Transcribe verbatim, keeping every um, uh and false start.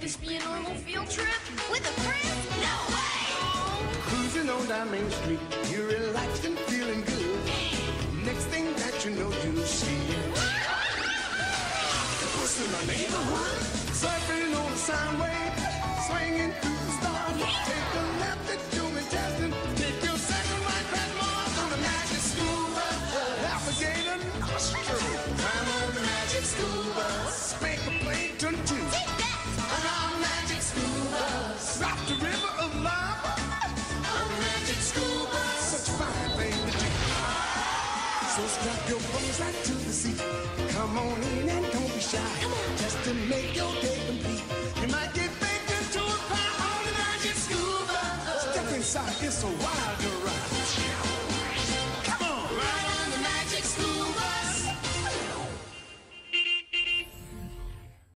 just be a normal field trip? With a friend? No way! Cruising on down Main Street, you're relaxed and feeling good. Next thing that you know, you see what's in my neighborhood? Surfing on the sound wave, swinging through the stars. Take a left at Jewel Jasmine, take your second right past Mars on the magic school bus. Alligator nostril, climb on the magic school bus. Spank a plane, turn two. On our magic school bus. Drop the river of lava on the magic school bus. Such a fine thing to do. So strap your bones right to the seat. Come on in and don't be shy. Just to make your day